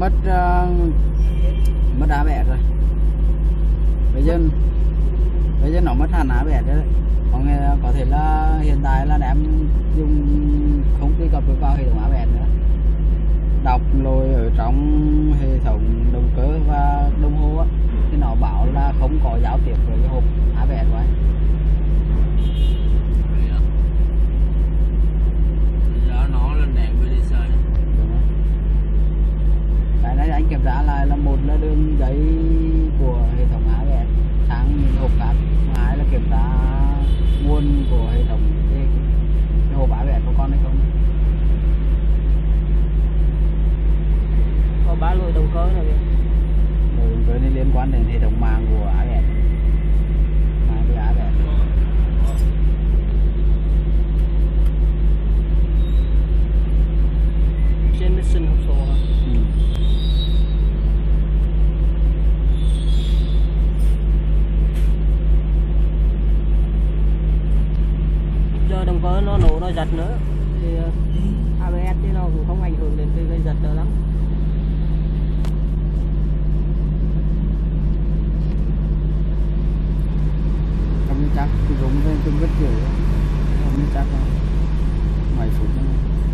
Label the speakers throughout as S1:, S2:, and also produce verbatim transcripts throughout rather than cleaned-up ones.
S1: mất uh, mất đá bẹt rồi. Bây giờ bây giờ nó mất hẳn đá bẹt đấy. Có nghĩa có thể là hiện tại là em dùng không truy cập được vào hệ thống a bê ét nữa. Đọc lỗi ở trong hệ thống động cơ và đồng hồ á, thì nó bảo là không có giao tiếp với cái hộp a bê ét của anh.
S2: Giờ nó lên đèn bê đê xê.
S1: Cái này anh kiểm tra lại là một là đường dây của hệ thống a bê ét sang những hộp khác, hai là kiểm tra nguồn của hệ thống cái, cái hộp a bê ét của con hay không.
S3: Có ba lỗi động cơ này.
S1: Lỗi động cơ này liên quan đến hệ thống mạng của a bê ét, mạng của a bê ét.
S3: Trên mission hộp số hả?
S1: Ừ.
S3: Giờ động cơ nó nổ nó giật nữa thì a bê ét thì nó cũng không ảnh hưởng đến cái gây giật nữa lắm.
S1: Không như chắc thì giống với tương rất kiểu không như chắc đâu vài phút nữa.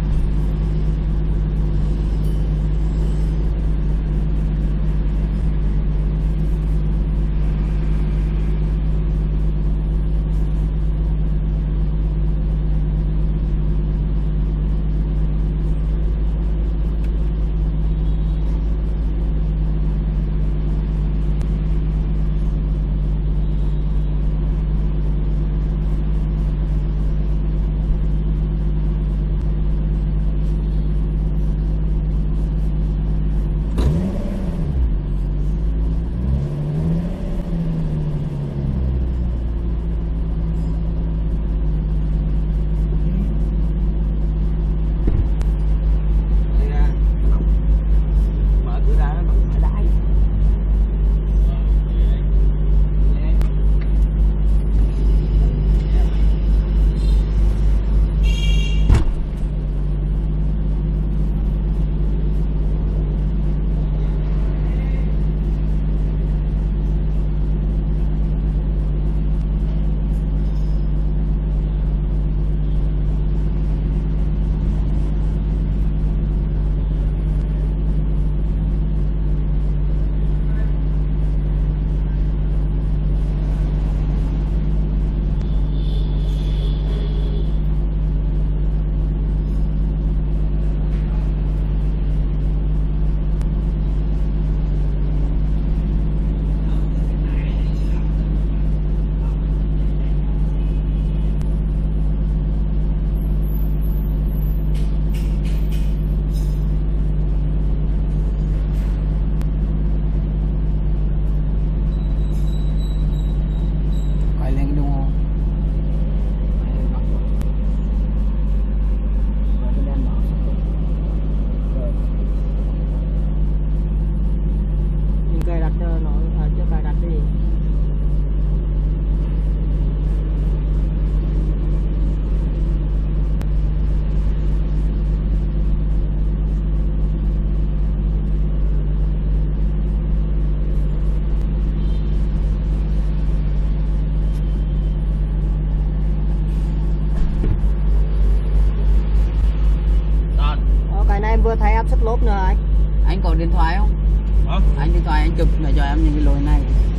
S3: Vừa thay áp suất lốp nữa anh.
S1: Anh có điện thoại không?
S2: Hả?
S1: Anh điện thoại anh chụp để cho em những cái lỗi này.